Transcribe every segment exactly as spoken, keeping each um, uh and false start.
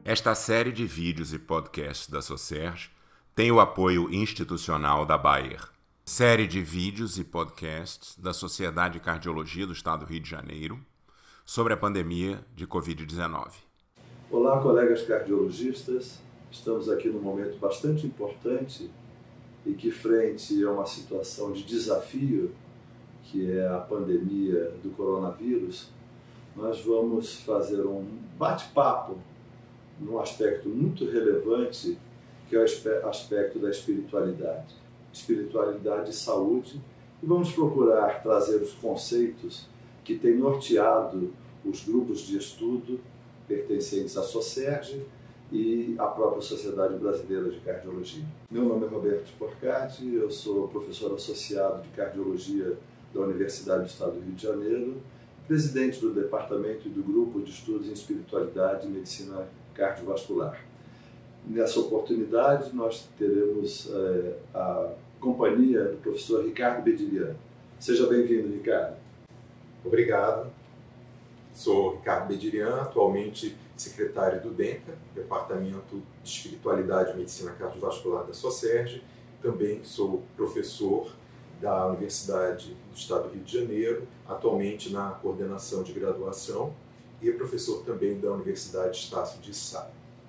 Esta série de vídeos e podcasts da Socerge tem o apoio institucional da Bayer. Série de vídeos e podcasts da Sociedade de Cardiologia do Estado do Rio de Janeiro sobre a pandemia de covid dezenove. Olá, colegas cardiologistas. Estamos aqui num momento bastante importante e que, frente a uma situação de desafio, que é a pandemia do coronavírus, nós vamos fazer um bate-papo num aspecto muito relevante, que é o aspecto da espiritualidade. Espiritualidade e saúde. E vamos procurar trazer os conceitos que têm norteado os grupos de estudo pertencentes à Socerge e à própria Sociedade Brasileira de Cardiologia. Meu nome é Roberto Porcati, eu sou professor associado de Cardiologia da Universidade do Estado do Rio de Janeiro, presidente do Departamento e do Grupo de Estudos em Espiritualidade e Medicina Cardiovascular. Nessa oportunidade, nós teremos é, a companhia do professor Ricardo Bedilian. Seja bem-vindo, Ricardo. Obrigado. Sou Ricardo Bedilian, atualmente secretário do DENCA, Departamento de Espiritualidade e Medicina Cardiovascular da Socerge. Também sou professor da Universidade do Estado do Rio de Janeiro, atualmente na coordenação de graduação, e professor também da Universidade Estácio de Sá.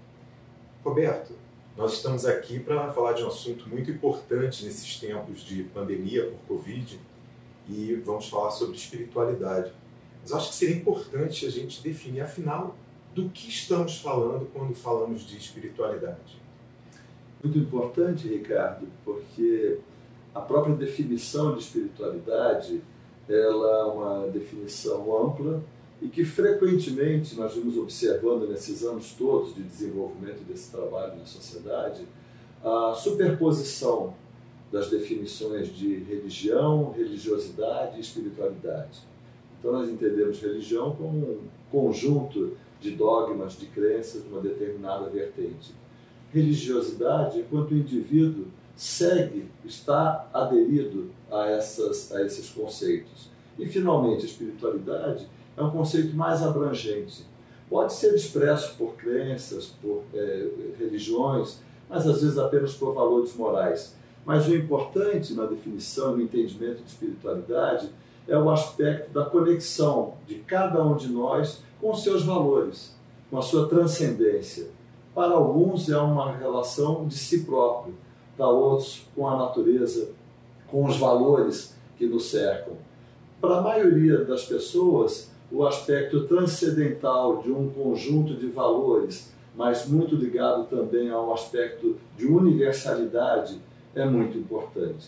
Roberto, nós estamos aqui para falar de um assunto muito importante nesses tempos de pandemia por Covid, e vamos falar sobre espiritualidade. Mas acho que seria importante a gente definir, afinal, do que estamos falando quando falamos de espiritualidade. Muito importante, Ricardo, porque a própria definição de espiritualidade ela é uma definição ampla e que frequentemente nós vimos observando nesses anos todos de desenvolvimento desse trabalho na sociedade a superposição das definições de religião, religiosidade e espiritualidade. Então nós entendemos religião como um conjunto de dogmas, de crenças de uma determinada vertente. Religiosidade é quando o indivíduo segue, está aderido a, essas, a esses conceitos. E, finalmente, a espiritualidade é um conceito mais abrangente. Pode ser expresso por crenças, por é, religiões, mas às vezes apenas por valores morais. Mas o importante na definição, no entendimento de espiritualidade, é o aspecto da conexão de cada um de nós com os seus valores, com a sua transcendência. Para alguns é uma relação de si próprio, para outros com a natureza, com os valores que nos cercam. Para a maioria das pessoas, o aspecto transcendental de um conjunto de valores, mas muito ligado também ao aspecto de universalidade, é muito importante.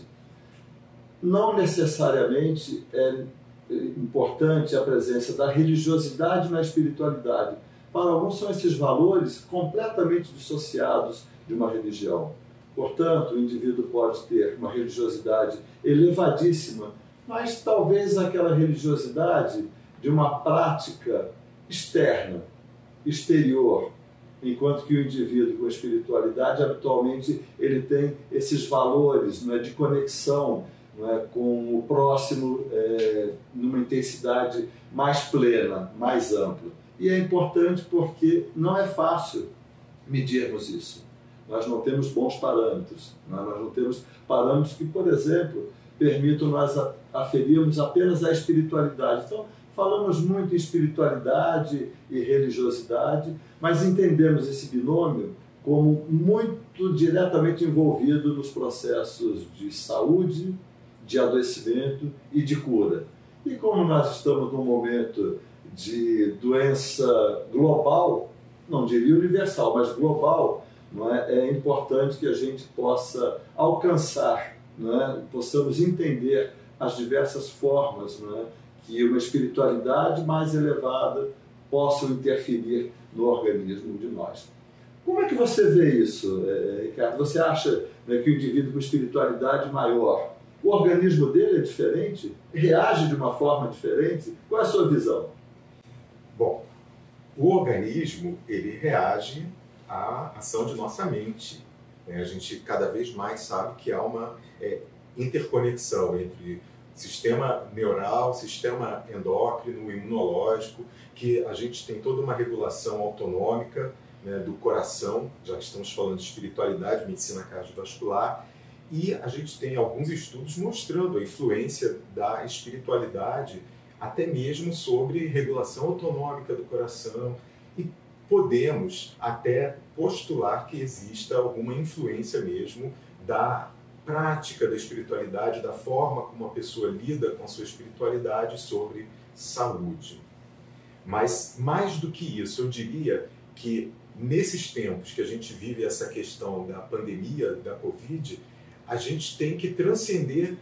Não necessariamente é importante a presença da religiosidade na espiritualidade. Para alguns são esses valores completamente dissociados de uma religião. Portanto, o indivíduo pode ter uma religiosidade elevadíssima, mas talvez aquela religiosidade de uma prática externa, exterior, enquanto que o indivíduo com espiritualidade, habitualmente, ele tem esses valores, não é, de conexão, não é, com o próximo é, numa intensidade mais plena, mais ampla. E é importante porque não é fácil medirmos isso. Nós não temos bons parâmetros. Nós não temos parâmetros que, por exemplo, permitam nós aferirmos apenas a espiritualidade. Então, falamos muito em espiritualidade e religiosidade, mas entendemos esse binômio como muito diretamente envolvido nos processos de saúde, de adoecimento e de cura. E como nós estamos num momento de doença global, não diria universal, mas global, não é? É importante que a gente possa alcançar, não é? Possamos entender as diversas formas, não é? Que uma espiritualidade mais elevada possa interferir no organismo de nós. Como é que você vê isso, é, Ricardo? Você acha, né, que o indivíduo com espiritualidade maior, o organismo dele é diferente? Reage de uma forma diferente? Qual é a sua visão? Bom, o organismo ele reage à ação de nossa mente. A gente cada vez mais sabe que há uma é, interconexão entre sistema neural, sistema endócrino, imunológico, que a gente tem toda uma regulação autonômica, né, do coração, já que estamos falando de espiritualidade, medicina cardiovascular, e a gente tem alguns estudos mostrando a influência da espiritualidade até mesmo sobre regulação autonômica do coração, e podemos até postular que exista alguma influência mesmo da prática da espiritualidade, da forma como a pessoa lida com a sua espiritualidade sobre saúde. Mas, mais do que isso, eu diria que nesses tempos que a gente vive essa questão da pandemia, da Covid, a gente tem que transcender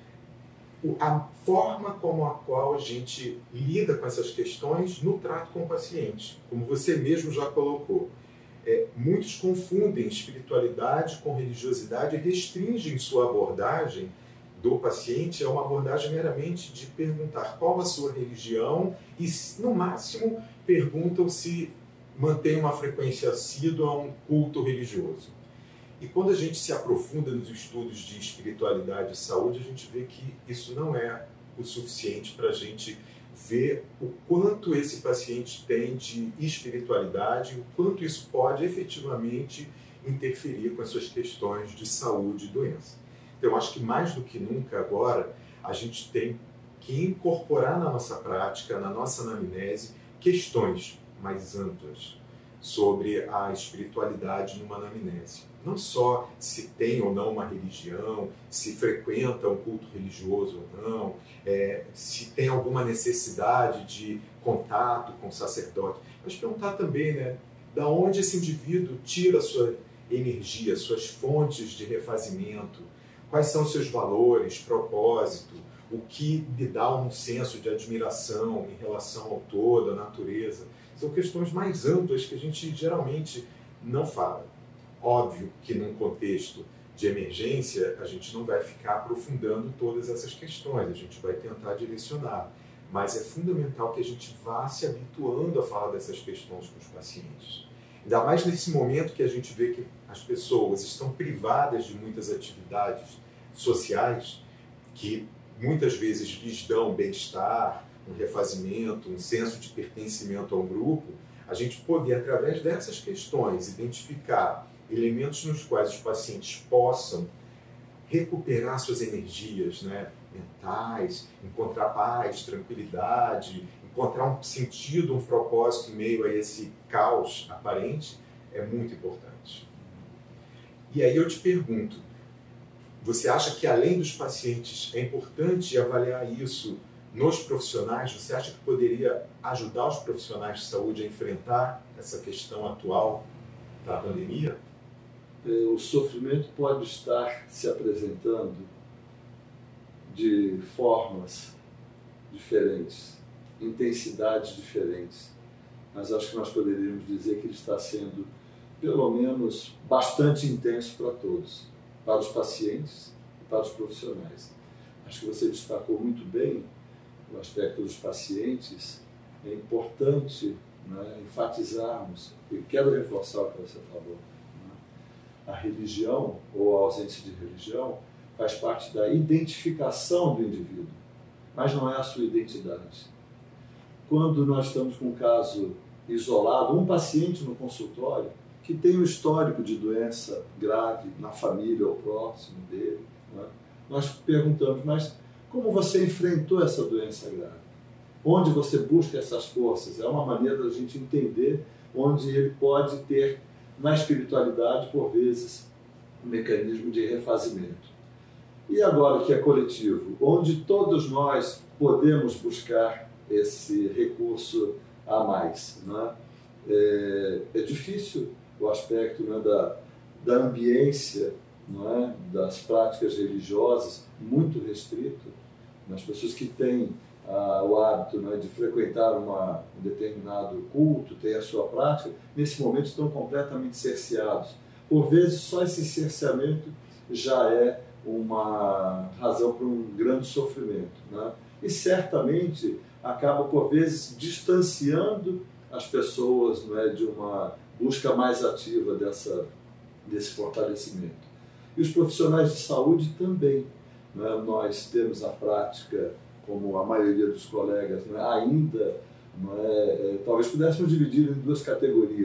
a forma como a qual a gente lida com essas questões no trato com o paciente. Como você mesmo já colocou, é, muitos confundem espiritualidade com religiosidade e restringem sua abordagem do paciente a uma abordagem meramente de perguntar qual a sua religião e, no máximo, perguntam se mantém uma frequência assídua a um culto religioso. E quando a gente se aprofunda nos estudos de espiritualidade e saúde, a gente vê que isso não é o suficiente para a gente ver o quanto esse paciente tem de espiritualidade, o quanto isso pode efetivamente interferir com as suas questões de saúde e doença. Então, eu acho que mais do que nunca agora, a gente tem que incorporar na nossa prática, na nossa anamnese, questões mais amplas sobre a espiritualidade numa anamnese. Não só se tem ou não uma religião, se frequenta um culto religioso ou não, é, se tem alguma necessidade de contato com o sacerdote, mas perguntar também, né, da onde esse indivíduo tira a sua energia, suas fontes de refazimento, quais são os seus valores, propósito, o que lhe dá um senso de admiração em relação ao todo, à natureza. São questões mais amplas que a gente geralmente não fala. Óbvio que num contexto de emergência a gente não vai ficar aprofundando todas essas questões, a gente vai tentar direcionar, mas é fundamental que a gente vá se habituando a falar dessas questões com os pacientes. Ainda mais nesse momento que a gente vê que as pessoas estão privadas de muitas atividades sociais que muitas vezes lhes dão bem-estar, um refazimento, um senso de pertencimento a um grupo, a gente poder, através dessas questões, identificar elementos nos quais os pacientes possam recuperar suas energias, né, mentais, encontrar paz, tranquilidade, encontrar um sentido, um propósito em meio a esse caos aparente, é muito importante. E aí eu te pergunto, você acha que além dos pacientes é importante avaliar isso nos profissionais? Você acha que poderia ajudar os profissionais de saúde a enfrentar essa questão atual da pandemia? O sofrimento pode estar se apresentando de formas diferentes, intensidades diferentes, mas acho que nós poderíamos dizer que ele está sendo, pelo menos, bastante intenso para todos, para os pacientes e para os profissionais. Acho que você destacou muito bem o aspecto dos pacientes. É importante, né, enfatizarmos, e quero reforçar o que você falou, a religião, ou a ausência de religião, faz parte da identificação do indivíduo, mas não é a sua identidade. Quando nós estamos com um caso isolado, um paciente no consultório que tem um histórico de doença grave na família ou próximo dele, né? Nós perguntamos, mas como você enfrentou essa doença grave? Onde você busca essas forças? É uma maneira da gente entender onde ele pode ter na espiritualidade, por vezes, um mecanismo de refazimento. E agora que é coletivo, onde todos nós podemos buscar esse recurso a mais, né? É, é difícil o aspecto, né, da, da ambiência, né, das práticas religiosas, muito restrito, nas pessoas que têm ah, o hábito, né, de frequentar uma, um determinado culto, ter a sua prática, nesse momento estão completamente cerceados. Por vezes, só esse cerceamento já é uma razão para um grande sofrimento, né? E certamente acaba, por vezes, distanciando as pessoas, não é, de uma busca mais ativa dessa, desse fortalecimento. E os profissionais de saúde também. Não é? Nós temos a prática, como a maioria dos colegas, não é? ainda, não é, é, talvez pudéssemos dividir em duas categorias.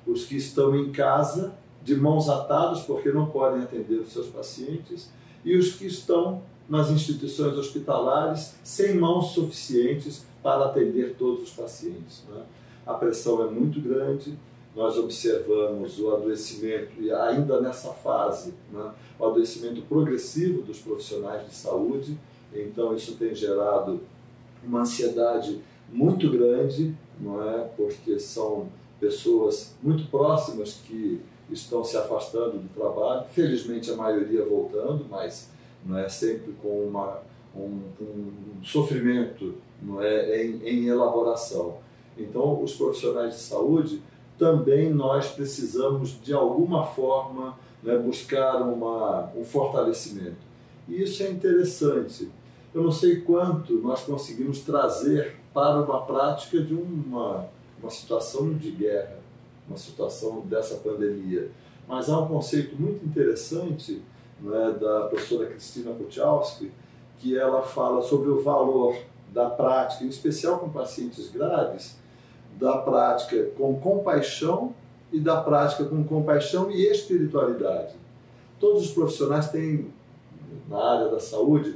os que estão em casa, de mãos atadas, porque não podem atender os seus pacientes, e os que estão nas instituições hospitalares sem mãos suficientes para atender todos os pacientes, né? A pressão é muito grande, nós observamos o adoecimento, e ainda nessa fase, né, o adoecimento progressivo dos profissionais de saúde, então isso tem gerado uma ansiedade muito grande, não é? Porque são pessoas muito próximas que estão se afastando do trabalho, felizmente a maioria voltando, mas não é sempre com uma, um, um sofrimento, não é, em, em elaboração. Então, os profissionais de saúde, também nós precisamos, de alguma forma, né, buscar uma, um fortalecimento. E isso é interessante. Eu não sei quanto nós conseguimos trazer para uma prática de uma, uma situação de guerra, uma situação dessa pandemia. Mas há um conceito muito interessante, né, da professora Cristina Puchalski, que ela fala sobre o valor da prática, em especial com pacientes graves, da prática com compaixão e da prática com compaixão e espiritualidade. Todos os profissionais têm, na área da saúde,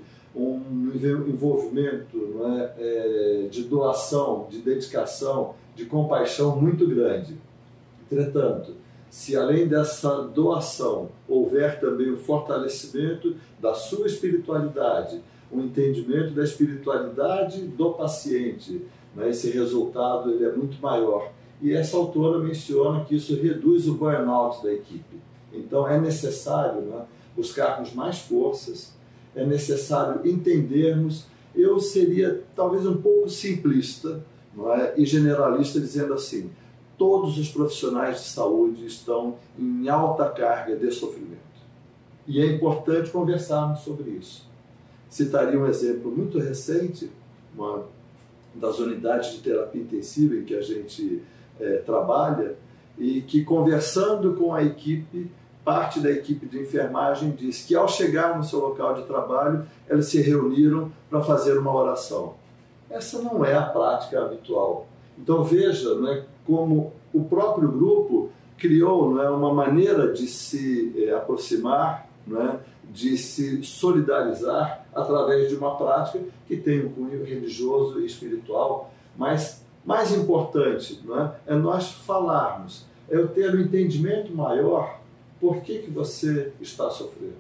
um envolvimento, não é, é, de doação, de dedicação, de compaixão muito grande. Entretanto, se além dessa doação houver também o fortalecimento da sua espiritualidade, o entendimento da espiritualidade do paciente, né, esse resultado ele é muito maior. E essa autora menciona que isso reduz o burnout da equipe. Então é necessário, né, buscarmos mais forças, é necessário entendermos. Eu seria talvez um pouco simplista, não é, e generalista, dizendo assim: todos os profissionais de saúde estão em alta carga de sofrimento. E é importante conversarmos sobre isso. Citaria um exemplo muito recente, uma das unidades de terapia intensiva em que a gente é, trabalha, e que, conversando com a equipe, parte da equipe de enfermagem diz que, ao chegar no seu local de trabalho, eles se reuniram para fazer uma oração. Essa não é a prática habitual. Então veja, né, como o próprio grupo criou, né, uma maneira de se é, aproximar, né, de se solidarizar através de uma prática que tem um cunho religioso e espiritual. Mas mais importante, né, é nós falarmos, é eu ter um entendimento maior. Por que que você está sofrendo?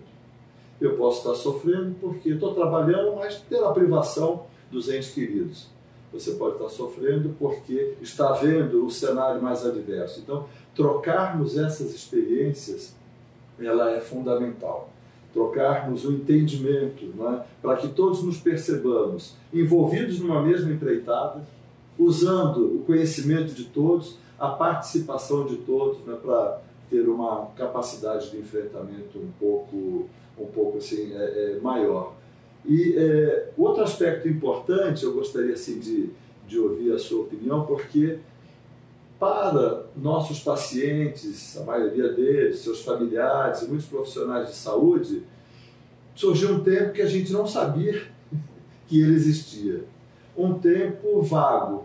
Eu posso estar sofrendo porque estou trabalhando, mas pela privação dos entes queridos. Você pode estar sofrendo porque está vendo o cenário mais adverso. Então, trocarmos essas experiências, ela é fundamental. Trocarmos o entendimento, né, para que todos nos percebamos envolvidos numa mesma empreitada, usando o conhecimento de todos, a participação de todos, né, para ter uma capacidade de enfrentamento um pouco, um pouco assim, é, é, maior. E é, outro aspecto importante, eu gostaria assim, de, de ouvir a sua opinião, porque para nossos pacientes, a maioria deles, seus familiares e muitos profissionais de saúde, surgiu um tempo que a gente não sabia que ele existia. Um tempo vago.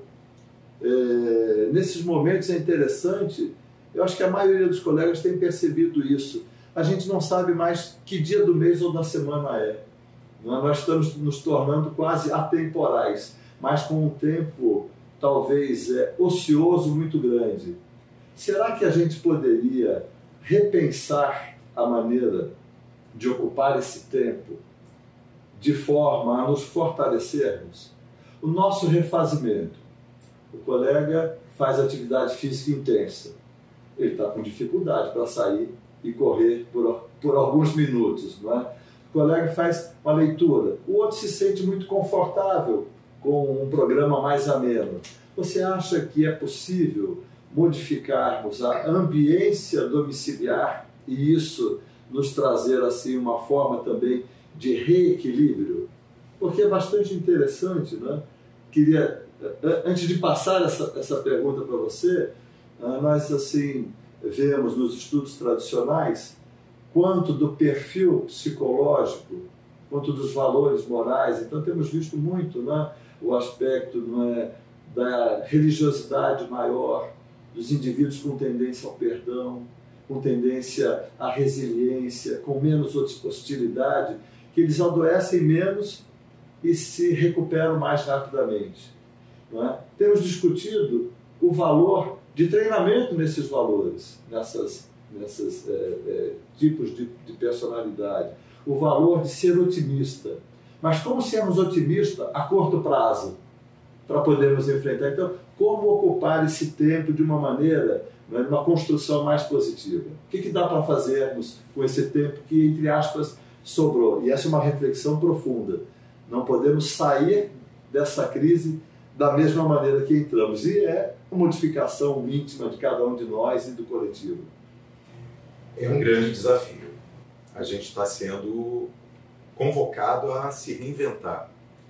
É, nesses momentos é interessante, eu acho que a maioria dos colegas tem percebido isso. A gente não sabe mais que dia do mês ou da semana é. Nós estamos nos tornando quase atemporais, mas com um tempo talvez é, ocioso muito grande. Será que a gente poderia repensar a maneira de ocupar esse tempo de forma a nos fortalecermos? O nosso refazimento. O colega faz atividade física intensa. Ele está com dificuldade para sair e correr por, por alguns minutos, não é? O colega faz uma leitura, o outro se sente muito confortável com um programa mais ameno. Você acha que é possível modificarmos a ambiência domiciliar e isso nos trazer assim uma forma também de reequilíbrio? Porque é bastante interessante, né? Queria, antes de passar essa, essa pergunta para você, nós assim vemos nos estudos tradicionais quanto do perfil psicológico, quanto dos valores morais. Então temos visto muito, né, o aspecto, não é, da religiosidade maior dos indivíduos com tendência ao perdão, com tendência à resiliência, com menos hostilidade, que eles adoecem menos e se recuperam mais rapidamente. Não é? Temos discutido o valor de treinamento nesses valores, nessas, nessas é, é, tipos de, de personalidade, o valor de ser otimista. Mas como sermos otimistas a curto prazo para podermos enfrentar? Então, como ocupar esse tempo de uma maneira, né, uma construção mais positiva? O que, que dá para fazermos com esse tempo que, entre aspas, sobrou? E essa é uma reflexão profunda. Não podemos sair dessa crise da mesma maneira que entramos. E é uma modificação íntima de cada um de nós e do coletivo. É um grande desafio. A gente está sendo convocado a se reinventar.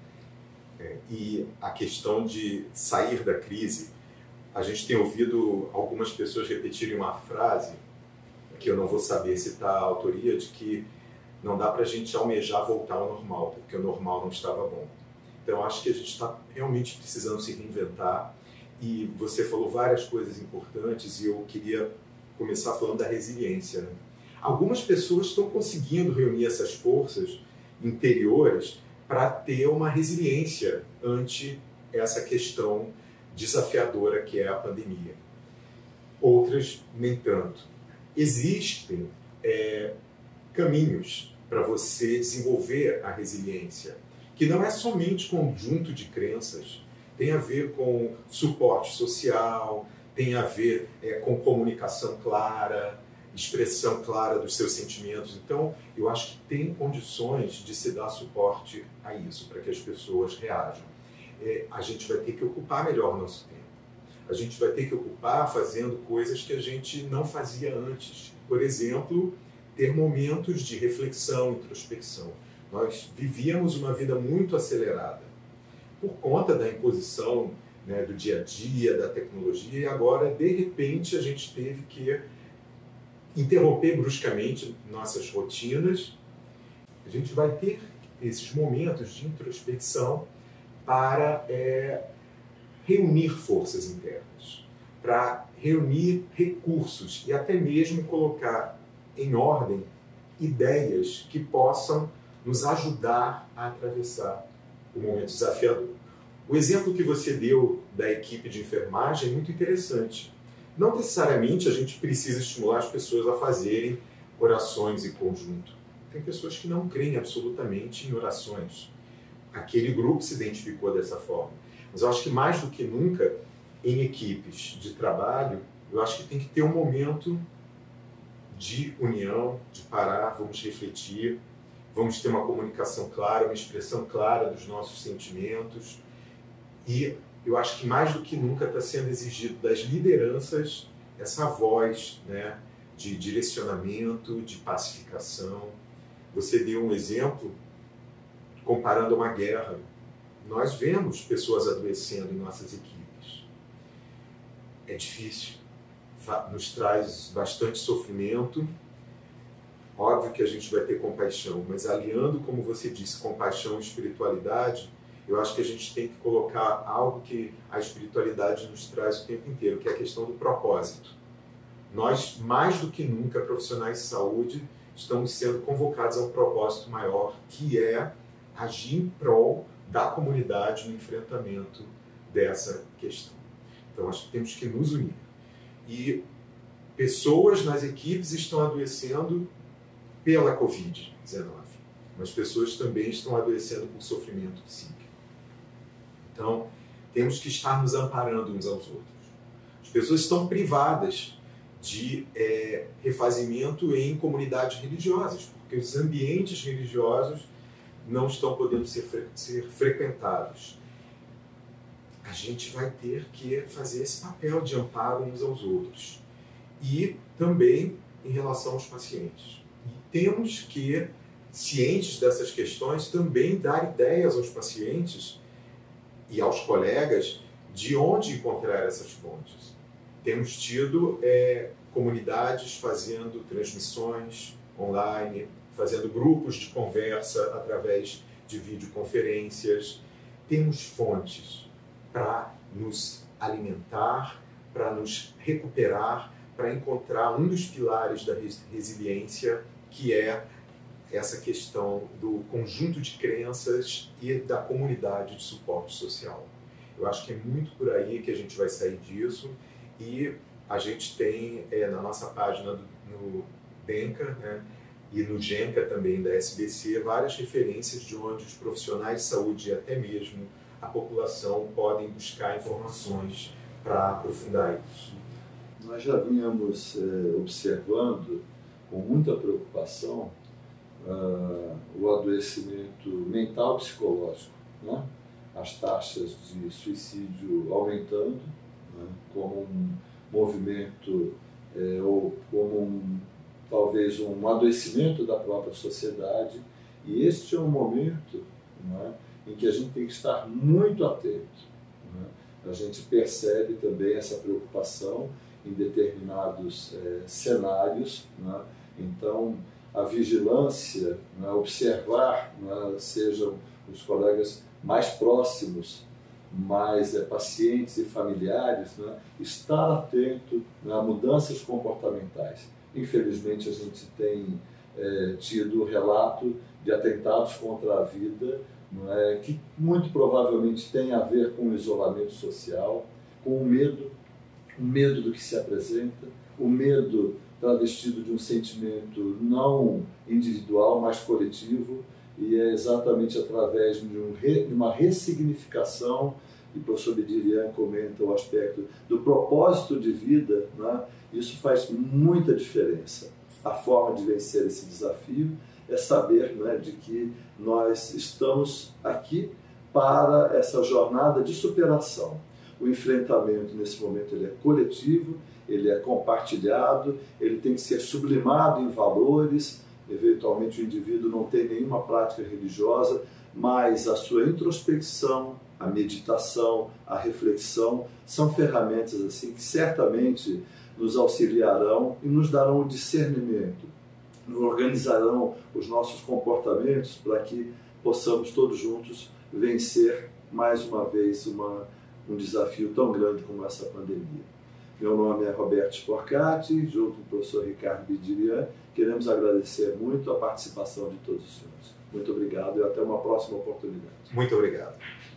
É, e a questão de sair da crise, a gente tem ouvido algumas pessoas repetirem uma frase, que eu não vou saber citar a autoria, de que não dá para a gente almejar voltar ao normal, porque o normal não estava bom. Então, acho que a gente está realmente precisando se reinventar. E você falou várias coisas importantes e eu queria começar falando da resiliência, né? Algumas pessoas estão conseguindo reunir essas forças interiores para ter uma resiliência ante essa questão desafiadora que é a pandemia. Outras, nem tanto. Existem é, caminhos para você desenvolver a resiliência, que não é somente conjunto de crenças, tem a ver com suporte social, tem a ver é, com comunicação clara, expressão clara dos seus sentimentos. Então, eu acho que tem condições de se dar suporte a isso, para que as pessoas reajam. É, a gente vai ter que ocupar melhor o nosso tempo. A gente vai ter que ocupar fazendo coisas que a gente não fazia antes. Por exemplo, ter momentos de reflexão, introspecção. Nós vivíamos uma vida muito acelerada por conta da imposição, né, do dia a dia, da tecnologia, e agora, de repente, a gente teve que interromper bruscamente nossas rotinas. A gente vai ter esses momentos de introspecção para é, reunir forças internas, para reunir recursos e até mesmo colocar em ordem ideias que possam nos ajudar a atravessar o momento desafiador. O exemplo que você deu da equipe de enfermagem é muito interessante. Não necessariamente a gente precisa estimular as pessoas a fazerem orações em conjunto. Tem pessoas que não creem absolutamente em orações. Aquele grupo se identificou dessa forma. Mas eu acho que mais do que nunca, em equipes de trabalho, eu acho que tem que ter um momento de união, de parar, vamos refletir, vamos ter uma comunicação clara, uma expressão clara dos nossos sentimentos. E eu acho que mais do que nunca está sendo exigido das lideranças essa voz, né, de direcionamento, de pacificação. Você deu um exemplo comparando a uma guerra. Nós vemos pessoas adoecendo em nossas equipes. É difícil, nos traz bastante sofrimento. Óbvio que a gente vai ter compaixão, mas aliando, como você disse, compaixão e espiritualidade, eu acho que a gente tem que colocar algo que a espiritualidade nos traz o tempo inteiro, que é a questão do propósito. Nós, mais do que nunca, profissionais de saúde, estamos sendo convocados a um propósito maior, que é agir em prol da comunidade no enfrentamento dessa questão. Então, acho que temos que nos unir. E pessoas nas equipes estão adoecendo pela covid dezenove, mas pessoas também estão adoecendo por sofrimento psíquico. Então, temos que estar nos amparando uns aos outros. As pessoas estão privadas de é, refazimento em comunidades religiosas, porque os ambientes religiosos não estão podendo ser, fre ser frequentados. A gente vai ter que fazer esse papel de amparo uns aos outros. E também em relação aos pacientes. E temos que, cientes dessas questões, também dar ideias aos pacientes e aos colegas de onde encontrar essas fontes. Temos tido é, comunidades fazendo transmissões online, fazendo grupos de conversa através de videoconferências. Temos fontes para nos alimentar, para nos recuperar, para encontrar um dos pilares da resiliência, que é essa questão do conjunto de crenças e da comunidade de suporte social. Eu acho que é muito por aí que a gente vai sair disso, e a gente tem é, na nossa página do, no Denca, né, e no Genca também da S B C, várias referências de onde os profissionais de saúde e até mesmo a população podem buscar informações para aprofundar isso. Nós já vínhamos é, observando com muita preocupação uh, o adoecimento mental psicológico, né? As taxas de suicídio aumentando, né? Como um movimento é, ou como um, talvez um adoecimento da própria sociedade, e este é um momento, né, em que a gente tem que estar muito atento, né? A gente percebe também essa preocupação em determinados é, cenários, né? Então a vigilância, né, observar, né, sejam os colegas mais próximos, mais é, pacientes e familiares, né, estar atento, né, a mudanças comportamentais. Infelizmente a gente tem é, tido relato de atentados contra a vida, não é, que muito provavelmente tem a ver com o isolamento social, com o medo, o medo do que se apresenta, o medo travestido de um sentimento não individual, mas coletivo, e é exatamente através de, um re, de uma ressignificação, e o professor Bedirian comenta o aspecto do propósito de vida, né? Isso faz muita diferença. A forma de vencer esse desafio é saber, né, de que nós estamos aqui para essa jornada de superação. O enfrentamento nesse momento ele é coletivo, ele é compartilhado, ele tem que ser sublimado em valores. Eventualmente o indivíduo não tem nenhuma prática religiosa, mas a sua introspecção, a meditação, a reflexão são ferramentas assim que certamente nos auxiliarão e nos darão o discernimento, nos organizarão os nossos comportamentos para que possamos todos juntos vencer mais uma vez uma, um desafio tão grande como essa pandemia. Meu nome é Roberto Sporcati, junto com o professor Ricardo Bedirian, queremos agradecer muito a participação de todos os senhores. Muito obrigado e até uma próxima oportunidade. Muito obrigado.